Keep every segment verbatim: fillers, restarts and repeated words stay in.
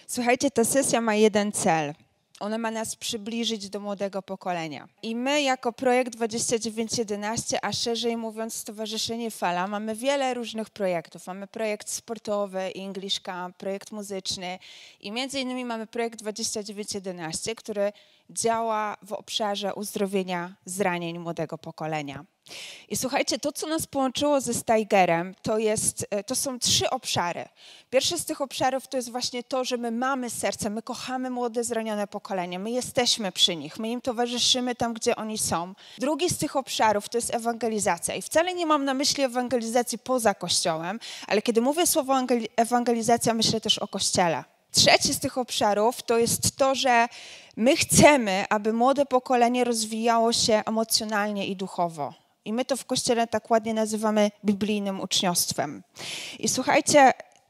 Słuchajcie, ta sesja ma jeden cel. Ona ma nas przybliżyć do młodego pokolenia. I my jako projekt dwadzieścia dziewięć jedenaście, a szerzej mówiąc Stowarzyszenie Fala, mamy wiele różnych projektów. Mamy projekt sportowy, English Camp, projekt muzyczny i między innymi mamy projekt dwadzieścia dziewięć jedenaście, który działa w obszarze uzdrowienia zranień młodego pokolenia. I słuchajcie, to co nas połączyło ze Steigerem, to, jest, to są trzy obszary. Pierwszy z tych obszarów to jest właśnie to, że my mamy serce, my kochamy młode, zranione pokolenie, my jesteśmy przy nich, my im towarzyszymy tam, gdzie oni są. Drugi z tych obszarów to jest ewangelizacja i wcale nie mam na myśli ewangelizacji poza Kościołem, ale kiedy mówię słowo ewangelizacja, myślę też o Kościele. Trzeci z tych obszarów to jest to, że my chcemy, aby młode pokolenie rozwijało się emocjonalnie i duchowo. I my to w Kościele tak ładnie nazywamy biblijnym uczniostwem. I słuchajcie,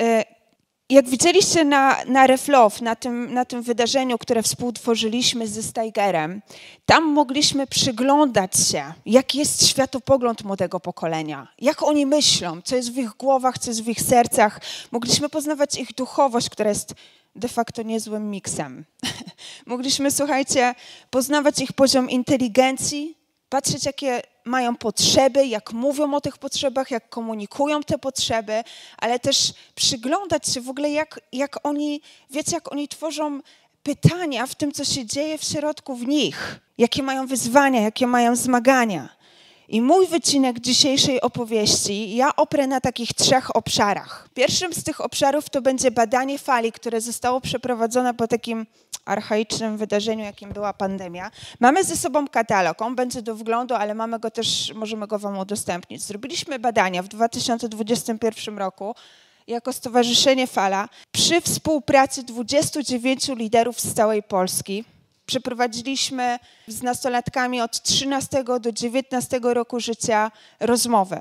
jak widzieliście na, na Reflow, na tym, na tym wydarzeniu, które współtworzyliśmy ze Steigerem, tam mogliśmy przyglądać się, jaki jest światopogląd młodego pokolenia, jak oni myślą, co jest w ich głowach, co jest w ich sercach. Mogliśmy poznawać ich duchowość, która jest de facto niezłym miksem. Mogliśmy, słuchajcie, poznawać ich poziom inteligencji, patrzeć, jakie mają potrzeby, jak mówią o tych potrzebach, jak komunikują te potrzeby, ale też przyglądać się w ogóle, jak, jak oni, wiecie, jak oni tworzą pytania w tym, co się dzieje w środku w nich, jakie mają wyzwania, jakie mają zmagania. I mój wycinek dzisiejszej opowieści ja oprę na takich trzech obszarach. Pierwszym z tych obszarów to będzie badanie fali, które zostało przeprowadzone po takim archaicznym wydarzeniu, jakim była pandemia. Mamy ze sobą katalog, on będzie do wglądu, ale mamy go też, możemy go wam udostępnić. Zrobiliśmy badania w dwa tysiące dwudziestym pierwszym roku jako Stowarzyszenie Fala przy współpracy dwudziestu dziewięciu liderów z całej Polski. Przeprowadziliśmy z nastolatkami od trzynastego do dziewiętnastego roku życia rozmowę.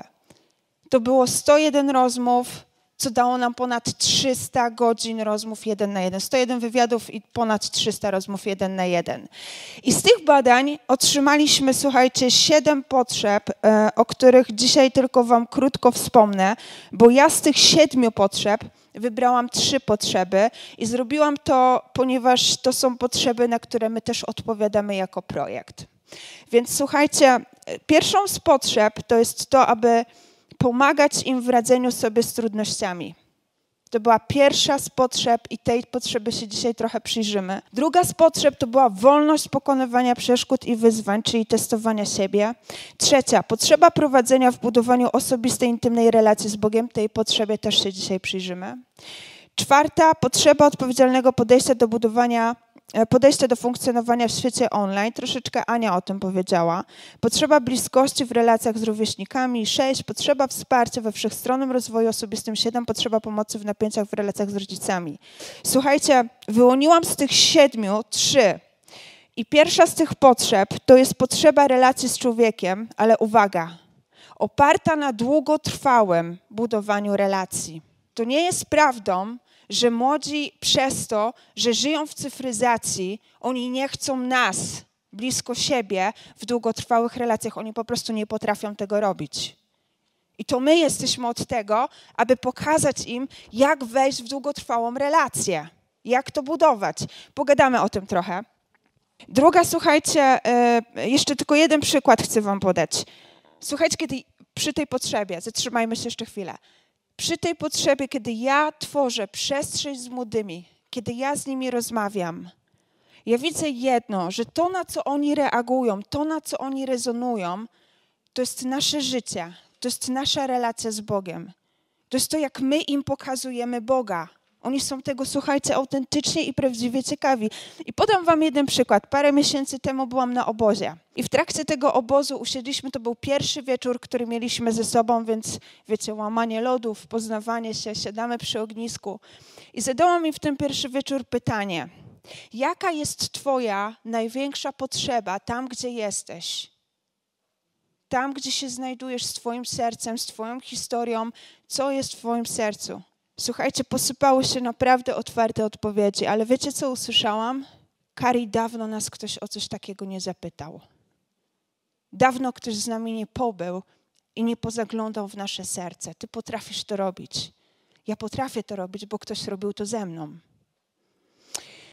To było sto jeden rozmów, co dało nam ponad trzysta godzin rozmów jeden na jeden. sto jeden wywiadów i ponad trzysta rozmów jeden na jeden. I z tych badań otrzymaliśmy, słuchajcie, siedem potrzeb, o których dzisiaj tylko wam krótko wspomnę, bo ja z tych siedmiu potrzeb wybrałam trzy potrzeby i zrobiłam to, ponieważ to są potrzeby, na które my też odpowiadamy jako projekt. Więc słuchajcie, pierwszą z potrzeb to jest to, aby pomagać im w radzeniu sobie z trudnościami. To była pierwsza z potrzeb i tej potrzeby się dzisiaj trochę przyjrzymy. Druga z potrzeb to była wolność pokonywania przeszkód i wyzwań, czyli testowania siebie. Trzecia, potrzeba prowadzenia w budowaniu osobistej, intymnej relacji z Bogiem. Tej potrzebie też się dzisiaj przyjrzymy. Czwarta, potrzeba odpowiedzialnego podejścia do budowania podejście do funkcjonowania w świecie online. Troszeczkę Ania o tym powiedziała. Potrzeba bliskości w relacjach z rówieśnikami. Sześć, potrzeba wsparcia we wszechstronnym rozwoju osobistym. Siedem, potrzeba pomocy w napięciach w relacjach z rodzicami. Słuchajcie, wyłoniłam z tych siedmiu trzy. I pierwsza z tych potrzeb to jest potrzeba relacji z człowiekiem, ale uwaga, oparta na długotrwałym budowaniu relacji. To nie jest prawdą, że młodzi przez to, że żyją w cyfryzacji, oni nie chcą nas blisko siebie w długotrwałych relacjach. Oni po prostu nie potrafią tego robić. I to my jesteśmy od tego, aby pokazać im, jak wejść w długotrwałą relację, jak to budować. Pogadamy o tym trochę. Druga, słuchajcie, jeszcze tylko jeden przykład chcę wam podać. Słuchajcie, kiedy przy tej potrzebie, zatrzymajmy się jeszcze chwilę. Przy tej potrzebie, kiedy ja tworzę przestrzeń z młodymi, kiedy ja z nimi rozmawiam, ja widzę jedno, że to, na co oni reagują, to, na co oni rezonują, to jest nasze życie, to jest nasza relacja z Bogiem. To jest to, jak my im pokazujemy Boga. Oni są tego, słuchajcie, autentycznie i prawdziwie ciekawi. I podam wam jeden przykład. Parę miesięcy temu byłam na obozie. I w trakcie tego obozu usiedliśmy, to był pierwszy wieczór, który mieliśmy ze sobą, więc wiecie, łamanie lodów, poznawanie się, siadamy przy ognisku. I zadałam mi w ten pierwszy wieczór pytanie. Jaka jest twoja największa potrzeba tam, gdzie jesteś? Tam, gdzie się znajdujesz z twoim sercem, z twoją historią, co jest w twoim sercu? Słuchajcie, posypały się naprawdę otwarte odpowiedzi, ale wiecie, co usłyszałam? Kari, dawno nas ktoś o coś takiego nie zapytał. Dawno ktoś z nami nie pobył i nie pozaglądał w nasze serce. Ty potrafisz to robić. Ja potrafię to robić, bo ktoś robił to ze mną.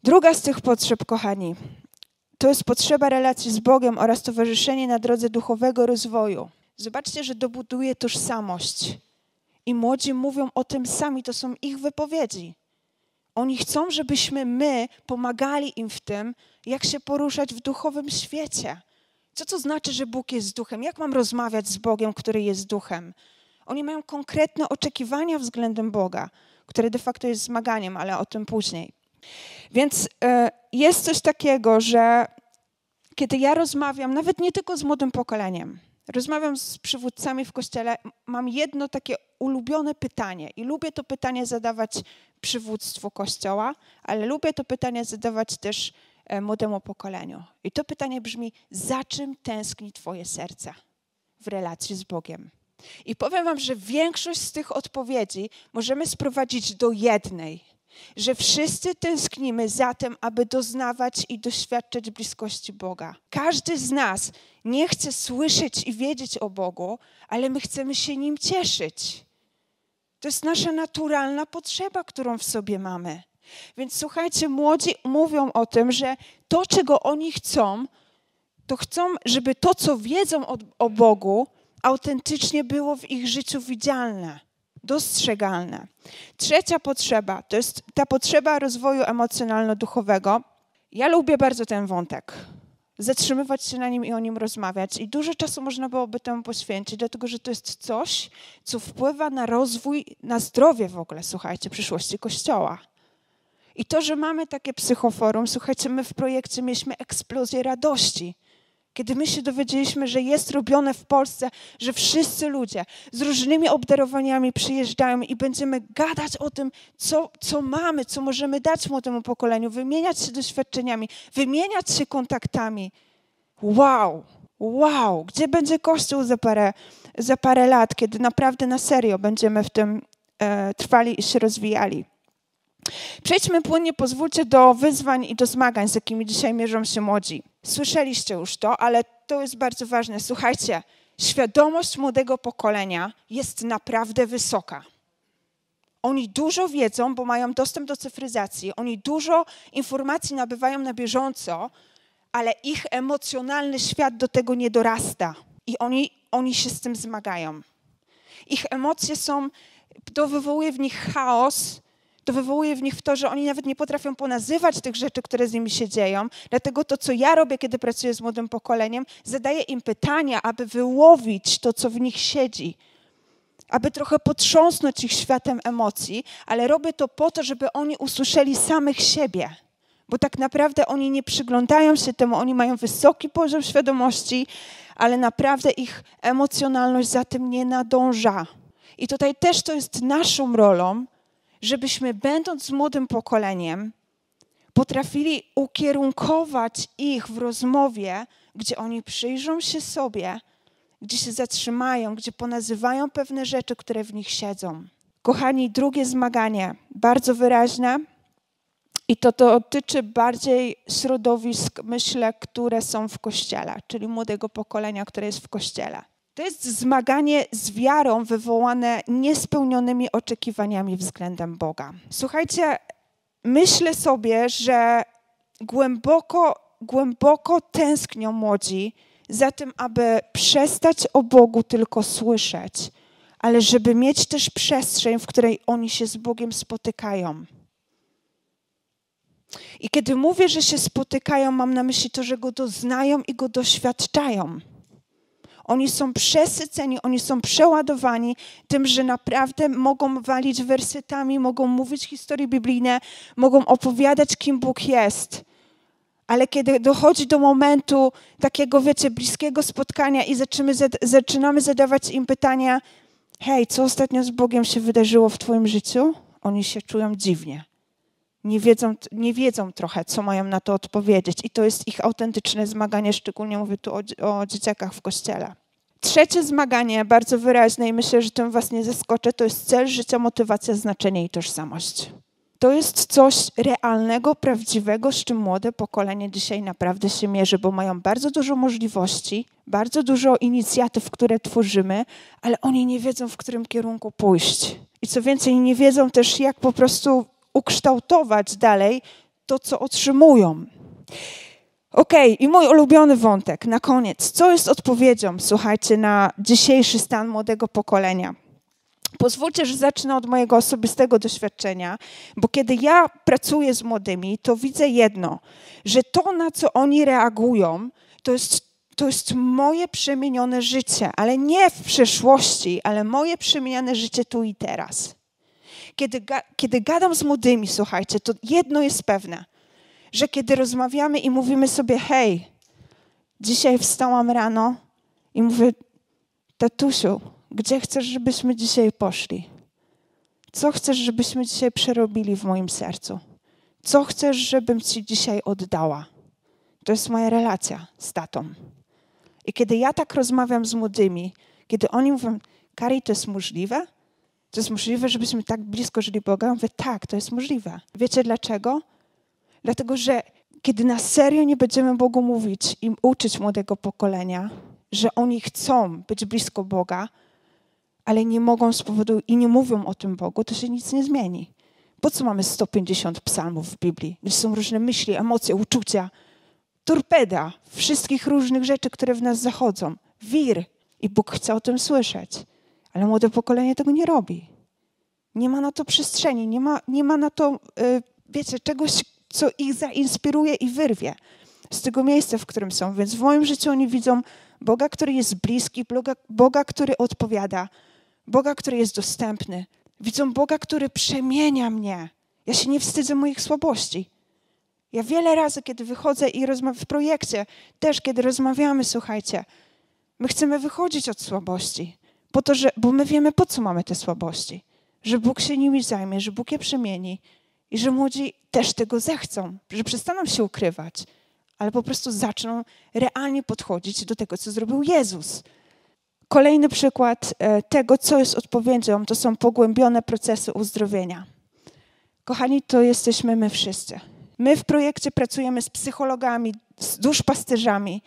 Druga z tych potrzeb, kochani, to jest potrzeba relacji z Bogiem oraz towarzyszenie na drodze duchowego rozwoju. Zobaczcie, że dobuduje tożsamość. I młodzi mówią o tym sami, to są ich wypowiedzi. Oni chcą, żebyśmy my pomagali im w tym, jak się poruszać w duchowym świecie. Co to znaczy, że Bóg jest duchem? Jak mam rozmawiać z Bogiem, który jest duchem? Oni mają konkretne oczekiwania względem Boga, które de facto jest zmaganiem, ale o tym później. Więc y, jest coś takiego, że kiedy ja rozmawiam, nawet nie tylko z młodym pokoleniem, rozmawiam z przywódcami w Kościele, mam jedno takie ulubione pytanie i lubię to pytanie zadawać przywództwu Kościoła, ale lubię to pytanie zadawać też e, młodemu pokoleniu. I to pytanie brzmi, za czym tęskni twoje serce w relacji z Bogiem? I powiem wam, że większość z tych odpowiedzi możemy sprowadzić do jednej, że wszyscy tęsknimy za tym, aby doznawać i doświadczać bliskości Boga. Każdy z nas nie chce słyszeć i wiedzieć o Bogu, ale my chcemy się Nim cieszyć. To jest nasza naturalna potrzeba, którą w sobie mamy. Więc słuchajcie, młodzi mówią o tym, że to, czego oni chcą, to chcą, żeby to, co wiedzą o, o Bogu, autentycznie było w ich życiu widzialne, dostrzegalne. Trzecia potrzeba to jest ta potrzeba rozwoju emocjonalno-duchowego. Ja lubię bardzo ten wątek. Zatrzymywać się na nim i o nim rozmawiać. I dużo czasu można byłoby temu poświęcić, dlatego że to jest coś, co wpływa na rozwój, na zdrowie w ogóle, słuchajcie, przyszłości Kościoła. I to, że mamy takie psychoforum, słuchajcie, my w projekcie mieliśmy eksplozję radości. Kiedy my się dowiedzieliśmy, że jest robione w Polsce, że wszyscy ludzie z różnymi obdarowaniami przyjeżdżają i będziemy gadać o tym, co, co mamy, co możemy dać młodemu pokoleniu, wymieniać się doświadczeniami, wymieniać się kontaktami. Wow, wow, gdzie będzie Kościół za parę, za parę lat, kiedy naprawdę na serio będziemy w tym e, trwali i się rozwijali. Przejdźmy płynnie, pozwólcie, do wyzwań i do zmagań, z jakimi dzisiaj mierzą się młodzi. Słyszeliście już to, ale to jest bardzo ważne. Słuchajcie, świadomość młodego pokolenia jest naprawdę wysoka. Oni dużo wiedzą, bo mają dostęp do cyfryzacji, oni dużo informacji nabywają na bieżąco, ale ich emocjonalny świat do tego nie dorasta i oni, oni się z tym zmagają. Ich emocje są, to wywołuje w nich chaos, to wywołuje w nich to, że oni nawet nie potrafią ponazywać tych rzeczy, które z nimi się dzieją. Dlatego to, co ja robię, kiedy pracuję z młodym pokoleniem, zadaję im pytania, aby wyłowić to, co w nich siedzi, aby trochę potrząsnąć ich światem emocji, ale robię to po to, żeby oni usłyszeli samych siebie. Bo tak naprawdę oni nie przyglądają się temu, oni mają wysoki poziom świadomości, ale naprawdę ich emocjonalność za tym nie nadąża. I tutaj też to jest naszą rolą, żebyśmy będąc z młodym pokoleniem potrafili ukierunkować ich w rozmowie, gdzie oni przyjrzą się sobie, gdzie się zatrzymają, gdzie ponazywają pewne rzeczy, które w nich siedzą. Kochani, drugie zmaganie, bardzo wyraźne i to, to dotyczy bardziej środowisk, myślę, które są w Kościele, czyli młodego pokolenia, które jest w Kościele. To jest zmaganie z wiarą wywołane niespełnionymi oczekiwaniami względem Boga. Słuchajcie, myślę sobie, że głęboko, głęboko tęsknią młodzi za tym, aby przestać o Bogu tylko słyszeć, ale żeby mieć też przestrzeń, w której oni się z Bogiem spotykają. I kiedy mówię, że się spotykają, mam na myśli to, że Go doznają i Go doświadczają. Oni są przesyceni, oni są przeładowani tym, że naprawdę mogą walić wersetami, mogą mówić historie biblijne, mogą opowiadać, kim Bóg jest. Ale kiedy dochodzi do momentu takiego, wiecie, bliskiego spotkania i zaczynamy, zaczynamy zadawać im pytania, hej, co ostatnio z Bogiem się wydarzyło w twoim życiu? Oni się czują dziwnie. Nie wiedzą, nie wiedzą trochę, co mają na to odpowiedzieć. I to jest ich autentyczne zmaganie, szczególnie mówię tu o, o dzieciakach w Kościele. Trzecie zmaganie, bardzo wyraźne i myślę, że tym was nie zaskoczę, to jest cel życia, motywacja, znaczenie i tożsamość. To jest coś realnego, prawdziwego, z czym młode pokolenie dzisiaj naprawdę się mierzy, bo mają bardzo dużo możliwości, bardzo dużo inicjatyw, które tworzymy, ale oni nie wiedzą, w którym kierunku pójść. I co więcej, nie wiedzą też, jak po prostu ukształtować dalej to, co otrzymują. Okej, okay, i mój ulubiony wątek na koniec. Co jest odpowiedzią, słuchajcie, na dzisiejszy stan młodego pokolenia? Pozwólcie, że zacznę od mojego osobistego doświadczenia, bo kiedy ja pracuję z młodymi, to widzę jedno, że to, na co oni reagują, to jest, to jest moje przemienione życie, ale nie w przeszłości, ale moje przemienione życie tu i teraz. Kiedy, ga, kiedy gadam z młodymi, słuchajcie, to jedno jest pewne, że kiedy rozmawiamy i mówimy sobie, hej, dzisiaj wstałam rano i mówię, tatusiu, gdzie chcesz, żebyśmy dzisiaj poszli? Co chcesz, żebyśmy dzisiaj przerobili w moim sercu? Co chcesz, żebym ci dzisiaj oddała? To jest moja relacja z tatą. I kiedy ja tak rozmawiam z młodymi, kiedy oni mówią, Kari, to jest możliwe? To jest możliwe, żebyśmy tak blisko żyli Boga? Ja mówię, tak, to jest możliwe. Wiecie dlaczego? Dlatego, że kiedy na serio nie będziemy Bogu mówić i uczyć młodego pokolenia, że oni chcą być blisko Boga, ale nie mogą z powodu i nie mówią o tym Bogu, to się nic nie zmieni. Po co mamy sto pięćdziesiąt psalmów w Biblii? Gdzie są różne myśli, emocje, uczucia, torpeda wszystkich różnych rzeczy, które w nas zachodzą. Wir. I Bóg chce o tym słyszeć. Ale młode pokolenie tego nie robi. Nie ma na to przestrzeni, nie ma, nie ma na to, yy, wiecie, czegoś, co ich zainspiruje i wyrwie z tego miejsca, w którym są. Więc w moim życiu oni widzą Boga, który jest bliski, Boga, Boga, który odpowiada, Boga, który jest dostępny. Widzą Boga, który przemienia mnie. Ja się nie wstydzę moich słabości. Ja wiele razy, kiedy wychodzę i rozmawiam w projekcie, też kiedy rozmawiamy, słuchajcie, my chcemy wychodzić od słabości, po to, że, bo my wiemy, po co mamy te słabości. Że Bóg się nimi zajmie, że Bóg je przemieni i że młodzi też tego zechcą, że przestaną się ukrywać, ale po prostu zaczną realnie podchodzić do tego, co zrobił Jezus. Kolejny przykład tego, co jest odpowiedzią, to są pogłębione procesy uzdrowienia. Kochani, to jesteśmy my wszyscy. My w projekcie pracujemy z psychologami, z duszpasterzami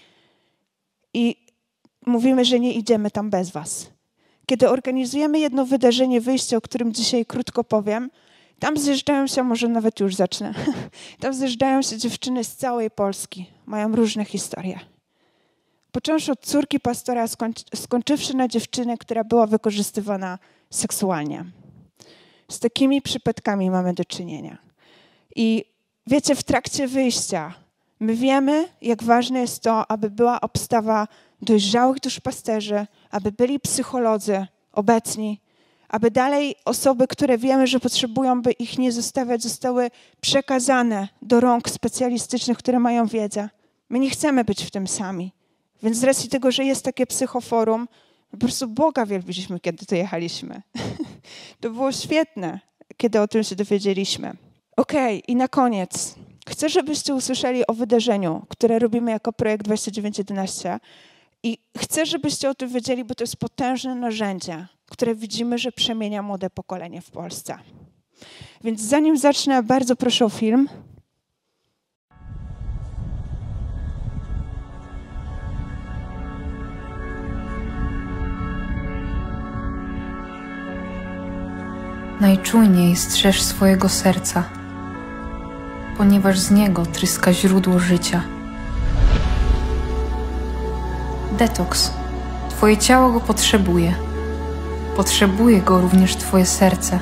i mówimy, że nie idziemy tam bez was. Kiedy organizujemy jedno wydarzenie, wyjście, o którym dzisiaj krótko powiem, tam zjeżdżają się, może nawet już zacznę, tam zjeżdżają się dziewczyny z całej Polski. Mają różne historie. Począwszy od córki pastora, skończywszy na dziewczynę, która była wykorzystywana seksualnie. Z takimi przypadkami mamy do czynienia. I wiecie, w trakcie wyjścia my wiemy, jak ważne jest to, aby była obstawa dojrzałych duszpasterzy, aby byli psycholodzy obecni, aby dalej osoby, które wiemy, że potrzebują, by ich nie zostawiać, zostały przekazane do rąk specjalistycznych, które mają wiedzę. My nie chcemy być w tym sami. Więc z racji tego, że jest takie psychoforum, po prostu Boga wielbiliśmy, kiedy tu jechaliśmy. To było świetne, kiedy o tym się dowiedzieliśmy. Okej, okay, i na koniec. Chcę, żebyście usłyszeli o wydarzeniu, które robimy jako projekt dwadzieścia dziewięć jedenaście. I chcę, żebyście o tym wiedzieli, bo to jest potężne narzędzie, które widzimy, że przemienia młode pokolenie w Polsce. Więc zanim zacznę, bardzo proszę o film. Najczujniej strzeż swojego serca, ponieważ z niego tryska źródło życia. Detoks. Twoje ciało go potrzebuje. Potrzebuje go również twoje serce.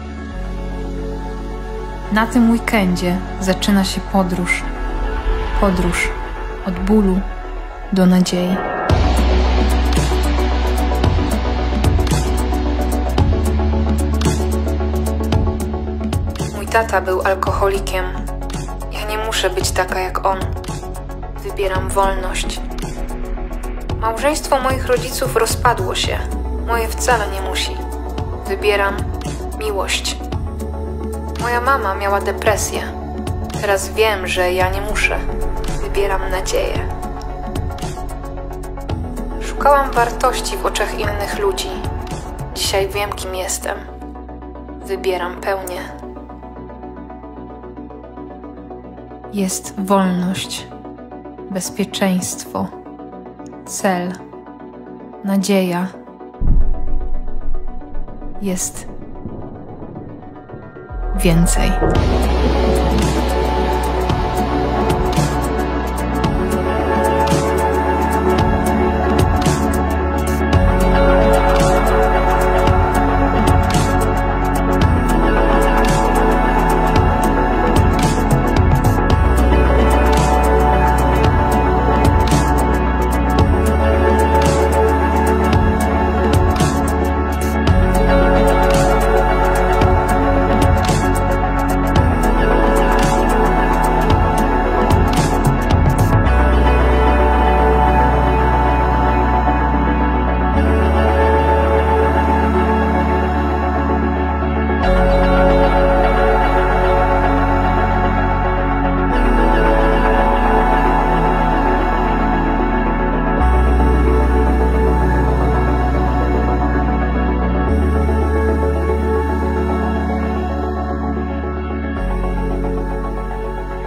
Na tym weekendzie zaczyna się podróż. Podróż od bólu do nadziei. Mój tata był alkoholikiem. Ja nie muszę być taka jak on. Wybieram wolność. Małżeństwo moich rodziców rozpadło się. Moje wcale nie musi. Wybieram miłość. Moja mama miała depresję. Teraz wiem, że ja nie muszę. Wybieram nadzieję. Szukałam wartości w oczach innych ludzi. Dzisiaj wiem, kim jestem. Wybieram pełnię. Jest wolność, bezpieczeństwo, cel, nadzieja. Jest więcej.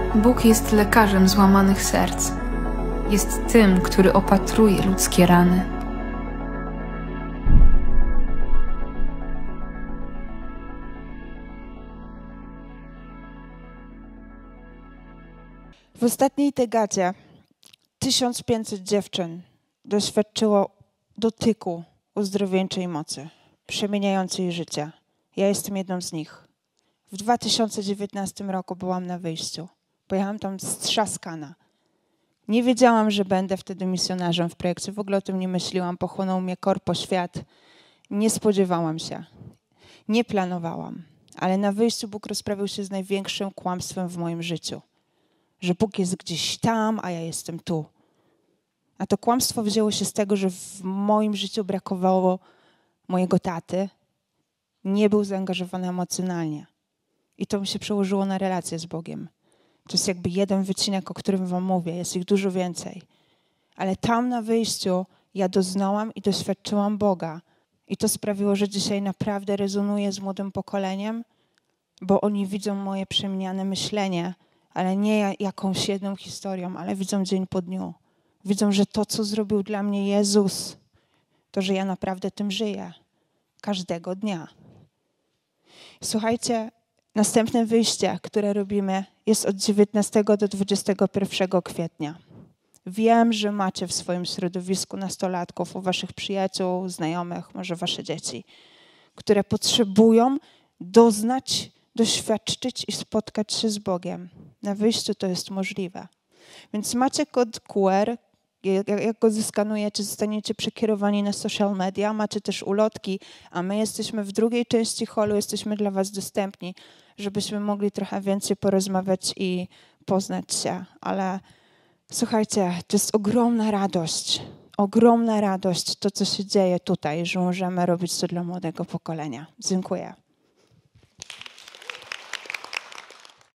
Bóg jest lekarzem złamanych serc. Jest tym, który opatruje ludzkie rany. W ostatniej degadzie tysiąc pięćset dziewczyn doświadczyło dotyku uzdrowieńczej mocy, przemieniającej życie. Ja jestem jedną z nich. W dwa tysiące dziewiętnastym roku byłam na wyjściu. Pojechałam tam strzaskana. Nie wiedziałam, że będę wtedy misjonarzem w projekcie. W ogóle o tym nie myślałam. Pochłonął mnie korpo świat. Nie spodziewałam się. Nie planowałam. Ale na wyjściu Bóg rozprawił się z największym kłamstwem w moim życiu. Że Bóg jest gdzieś tam, a ja jestem tu. A to kłamstwo wzięło się z tego, że w moim życiu brakowało mojego taty. Nie był zaangażowany emocjonalnie. I to mi się przełożyło na relację z Bogiem. To jest jakby jeden wycinek, o którym wam mówię. Jest ich dużo więcej. Ale tam na wyjściu ja doznałam i doświadczyłam Boga. I to sprawiło, że dzisiaj naprawdę rezonuję z młodym pokoleniem, bo oni widzą moje przemieniane myślenie, ale nie jakąś jedną historią, ale widzą dzień po dniu. Widzą, że to, co zrobił dla mnie Jezus, to, że ja naprawdę tym żyję. Każdego dnia. Słuchajcie, następne wyjście, które robimy, jest od dziewiętnastego do dwudziestego pierwszego kwietnia. Wiem, że macie w swoim środowisku nastolatków, u waszych przyjaciół, znajomych, może wasze dzieci, które potrzebują doznać, doświadczyć i spotkać się z Bogiem. Na wyjściu to jest możliwe. Więc macie kod Q R, jak go zeskanujecie, zostaniecie przekierowani na social media, macie też ulotki, a my jesteśmy w drugiej części holu, jesteśmy dla was dostępni, żebyśmy mogli trochę więcej porozmawiać i poznać się. Ale słuchajcie, to jest ogromna radość, ogromna radość to, co się dzieje tutaj, że możemy robić to dla młodego pokolenia. Dziękuję.